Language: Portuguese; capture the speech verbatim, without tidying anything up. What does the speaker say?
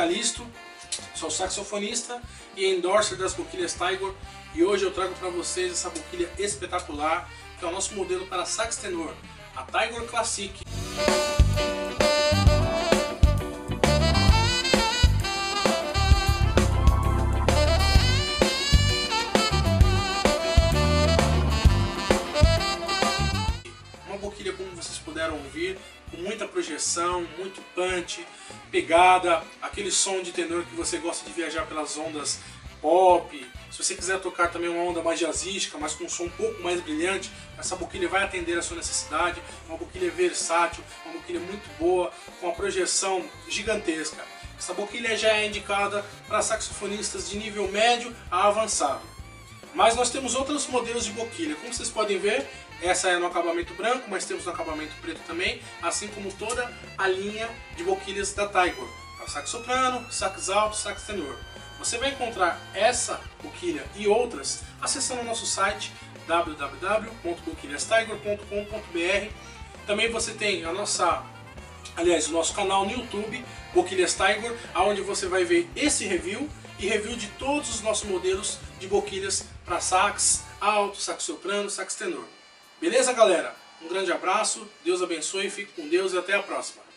Calisto, sou saxofonista e endorser das boquilhas Tiger, e hoje eu trago para vocês essa boquilha espetacular, que é o nosso modelo para sax tenor, a Tiger Classic. Uma boquilha, como vocês puderam ouvir, com muita projeção, muito punch, pegada, aquele som de tenor que você gosta de viajar pelas ondas pop. Se você quiser tocar também uma onda mais jazzística, mas com um som um pouco mais brilhante, essa boquilha vai atender a sua necessidade. Uma boquilha versátil, uma boquilha muito boa, com uma projeção gigantesca. Essa boquilha já é indicada para saxofonistas de nível médio a avançado. Mas nós temos outros modelos de boquilha. Como vocês podem ver, essa é no acabamento branco, mas temos no acabamento preto também, assim como toda a linha de boquilhas da Tiger, para sax soprano, sax alto, sax tenor. Você vai encontrar essa boquilha e outras acessando o nosso site w w w ponto boquilhas tiger ponto com ponto b r. Também você tem a nossa, aliás, o nosso canal no YouTube, Boquilhas Tiger, onde você vai ver esse review e review de todos os nossos modelos de boquilhas para sax alto, sax soprano, sax tenor. Beleza, galera? Um grande abraço, Deus abençoe, fique com Deus e até a próxima.